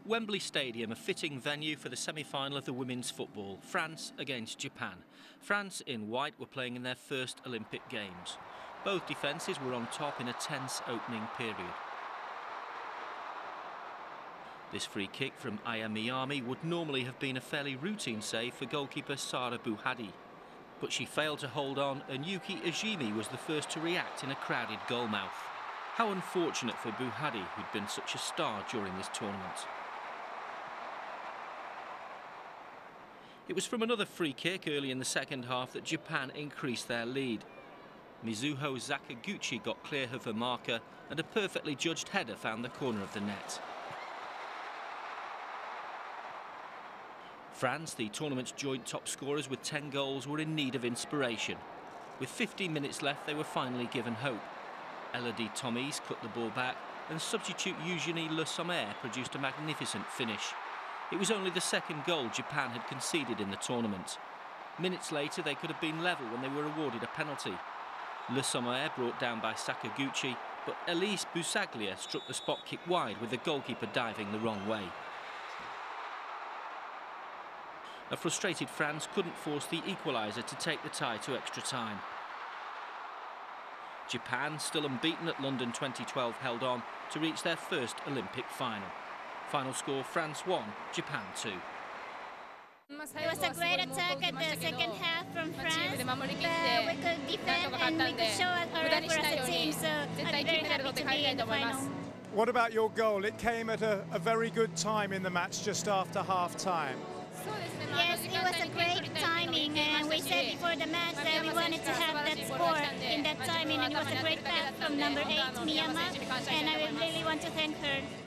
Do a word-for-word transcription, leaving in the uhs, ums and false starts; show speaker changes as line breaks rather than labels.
Wembley Stadium, a fitting venue for the semi-final of the women's football. France against Japan. France in white were playing in their first Olympic Games. Both defences were on top in a tense opening period. This free kick from Aya Miyami would normally have been a fairly routine save for goalkeeper Sara Bouhaddi. But she failed to hold on, and Yuki Ejimi was the first to react in a crowded goalmouth. How unfortunate for Bouhaddi, who'd been such a star during this tournament. It was from another free kick early in the second half that Japan increased their lead. Mizuho Sakaguchi got clear of her marker, and a perfectly judged header found the corner of the net. France, the tournament's joint top scorers with ten goals, were in need of inspiration. With fifteen minutes left, they were finally given hope. Elodie Tomies cut the ball back, and substitute Eugénie Le Sommer produced a magnificent finish. It was only the second goal Japan had conceded in the tournament. Minutes later, they could have been level when they were awarded a penalty. Le Sommer brought down by Sakaguchi, but Elise Busaglia struck the spot kick wide with the goalkeeper diving the wrong way. A frustrated France couldn't force the equaliser to take the tie to extra time. Japan, still unbeaten at London twenty twelve, held on to reach their first Olympic final. Final score: France one, Japan two.
It was a great attack at the second half from France, but we could defend and we could show our effort as a team, so I'm very happy to be in the final.
What about your goal? It came at a, a very good time in the match, just after half-time.
Yes, it was a great timing, and we said before the match that we wanted to have that score in that timing, and it was a great pass from number eight, Miyama, and I really want to thank her.